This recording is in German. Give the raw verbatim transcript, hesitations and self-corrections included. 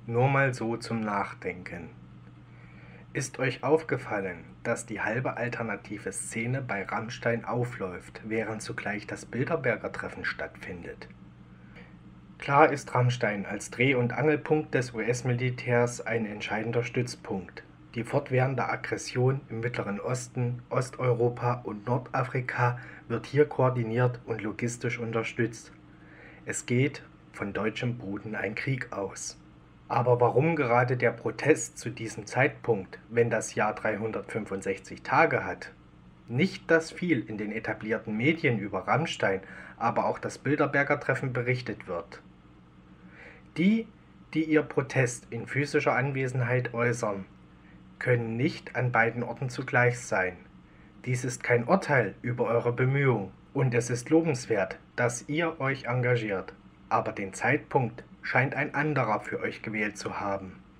Nur mal so zum Nachdenken. Ist euch aufgefallen, dass die halbe alternative Szene bei Rammstein aufläuft, während zugleich das Bilderberger Treffen stattfindet? Klar ist Rammstein als Dreh- und Angelpunkt des U S-Militärs ein entscheidender Stützpunkt. Die fortwährende Aggression im Mittleren Osten, Osteuropa und Nordafrika wird hier koordiniert und logistisch unterstützt. Es geht von deutschem Boden ein Krieg aus. Aber warum gerade der Protest zu diesem Zeitpunkt, wenn das Jahr dreihundertfünfundsechzig Tage hat? Nicht, dass viel in den etablierten Medien über Rammstein, aber auch das Bilderberger Treffen berichtet wird. Die, die ihr Protest in physischer Anwesenheit äußern, können nicht an beiden Orten zugleich sein. Dies ist kein Urteil über eure Bemühungen und es ist lobenswert, dass ihr euch engagiert, aber den Zeitpunkt scheint ein anderer für euch gewählt zu haben.